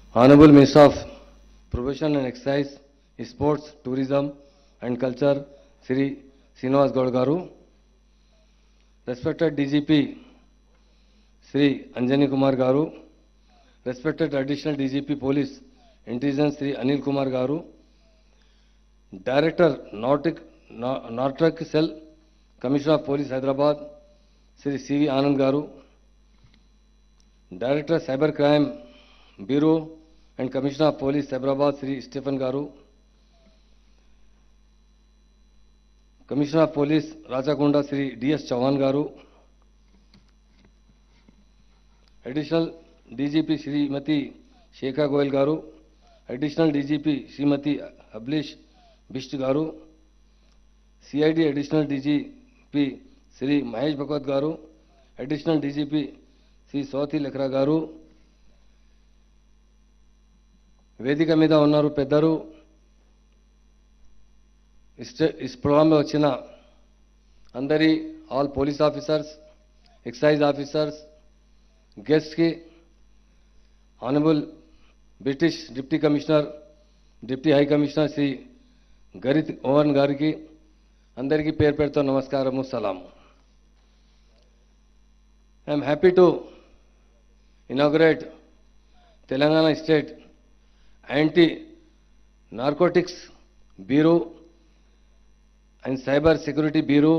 Honorable Minister of Profession and Exercise, Sports, Tourism and Culture, Sri Srinivas Gaur Garu. Respected DGP, Sri Anjani Kumar Garu. Respected Additional DGP Police, Intelligence, Sri Anil Kumar Garu. Director, Narcotic Cell, Commissioner of Police, Hyderabad, Sri C.V. Anand Garu. Director, Cyber Crime Bureau and Commissioner of Police, Hyderabad, Sri Stephen Garu. Commissioner of Police, Rachakonda, Sri D.S. Chauhan Garu. Additional DGP, Srimati Shekha Goyal Garu. Additional DGP, Srimati Ablesh Bisht Garu. CID Additional DGP, Sri Mahesh Bhagwat Garu. Additional DGP, Sri Swati Lekhra Garu. వేదిక మీద ఉన్నారు పెద్దలు. इस programme में వచ్చిన అందరి all police officers, excise officers, guest కి, honourable British deputy commissioner, deputy high commissioner Shri Gareth Owen గారికి అందరికీ పేరు పేరుతో నమస్కారము, సలాము. I'm happy to inaugurate Telangana state anti narcotics bureau and Cyber Security Bureau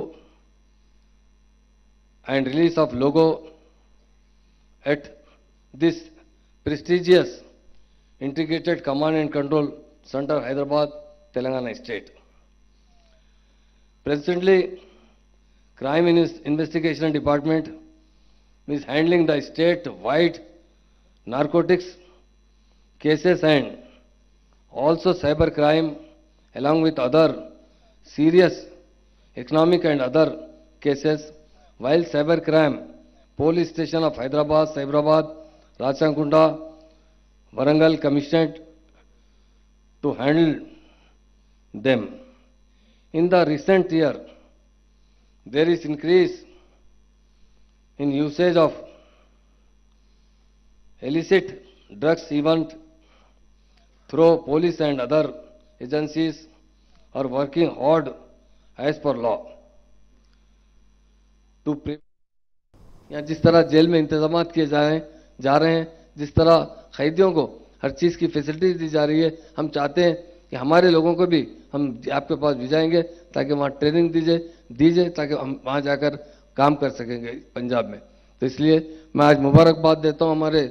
and release of logo at this prestigious Integrated Command and Control Center, Hyderabad, Telangana State. Presently, Crime Investigation Department is handling the state-wide narcotics cases and also cyber crime along with other serious economic and other cases, while cyber crime police station of Hyderabad, Cyberabad, Rachakunda, Warangal commissioned to handle them. In the recent year, there is increase in usage of illicit drugs even through police and other agencies are working hard as per law to या जिस तरह jail में इंतजाम किए जा रहे हैं, जिस तरह कैदियों को हर चीज़ की फैसिलिटी दी जा रही है, हम चाहते हैं कि हमारे लोगों को भी हम आपके पास भिजाएंगे ताकि वहाँ ट्रेनिंग दीजिए ताकि हम वहाँ जाकर काम कर सकेंगे पंजाब में. तो इसलिए मैं आज मुबारकबाद देता हूँ हमारे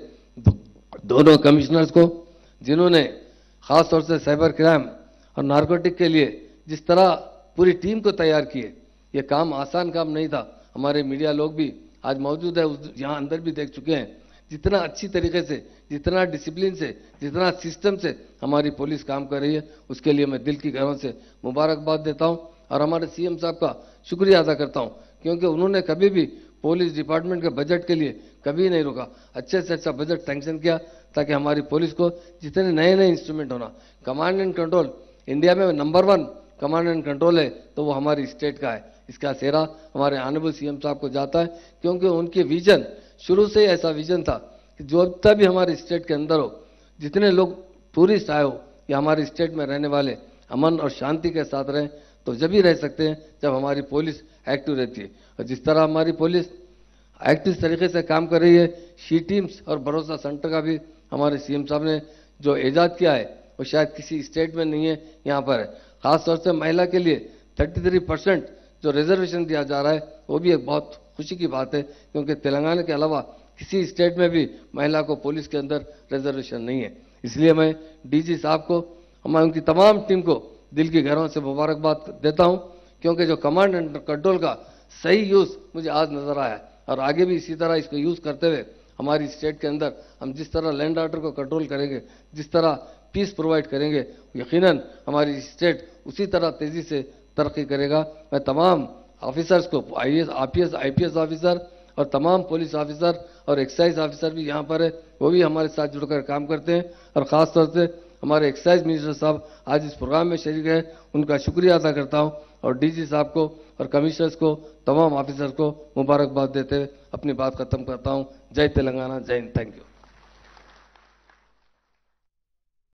दोनों कमिश्नर्स को, जिन्होंने ख़ास तौर से साइबर क्राइम और नारकोटिक के लिए जिस तरह पूरी टीम को तैयार किए. ये काम आसान काम नहीं था. हमारे मीडिया लोग भी आज मौजूद है, यहाँ अंदर भी देख चुके हैं जितना अच्छी तरीके से, जितना डिसिप्लिन से, जितना सिस्टम से हमारी पुलिस काम कर रही है. उसके लिए मैं दिल की गहराई से मुबारकबाद देता हूँ और हमारे सीएम साहब का शुक्रिया अदा करता हूँ, क्योंकि उन्होंने कभी भी पुलिस डिपार्टमेंट के बजट के लिए कभी नहीं रुका. अच्छे से अच्छा बजट सैंक्शन किया ताकि हमारी पुलिस को जितने नए नए इंस्ट्रूमेंट होना. कमांड एंड कंट्रोल इंडिया में नंबर 1 कमांड एंड कंट्रोल है तो वो हमारी स्टेट का है. इसका सेहरा हमारे ऑनरेबल सीएम साहब को जाता है, क्योंकि उनके विजन शुरू से ही ऐसा विजन था कि जो तक भी हमारे स्टेट के अंदर हो, जितने लोग टूरिस्ट आए हो या हमारे स्टेट में रहने वाले अमन और शांति के साथ रहें, तो जब ही रह सकते हैं जब हमारी पुलिस एक्टिव रहती है. और जिस तरह हमारी पुलिस एक्टिव तरीके से काम कर रही है, शी टीम्स और भरोसा सेंटर का भी हमारे सीएम साहब ने जो ईजाद किया है वो शायद किसी स्टेट में नहीं है, यहाँ पर है. खास तौर से महिला के लिए 33% जो रिजर्वेशन दिया जा रहा है वो भी एक बहुत खुशी की बात है, क्योंकि तेलंगाना के अलावा किसी स्टेट में भी महिला को पुलिस के अंदर रिजर्वेशन नहीं है. इसलिए मैं डीजी साहब को, हमारी उनकी तमाम टीम को दिल की गहराई से मुबारकबाद देता हूँ, क्योंकि जो कमांड एंड कंट्रोल का सही यूज़ मुझे आज नजर आया है और आगे भी इसी तरह इसको यूज़ करते हुए हमारी स्टेट के अंदर हम जिस तरह लैंड ऑर्डर को कंट्रोल करेंगे, जिस तरह पीस प्रोवाइड करेंगे, यकीनन हमारी स्टेट उसी तरह तेजी से तरक्की करेगा. मैं तमाम ऑफिसर्स को, आईएएस आईपीएस ऑफिसर और तमाम पुलिस ऑफिसर और एक्साइज ऑफिसर भी यहाँ पर है, वो भी हमारे साथ जुड़कर काम करते हैं. और ख़ास तौर से हमारे एक्साइज मिनिस्टर साहब आज इस प्रोग्राम में शरीक है, उनका शुक्रिया अदा करता हूँ. और डीजी साहब को और कमिश्नर्स को, तमाम ऑफिसर्स को मुबारकबाद देते हुए अपनी बात खत्म करता हूँ. जय तेलंगाना, जय हिंद. Thank you.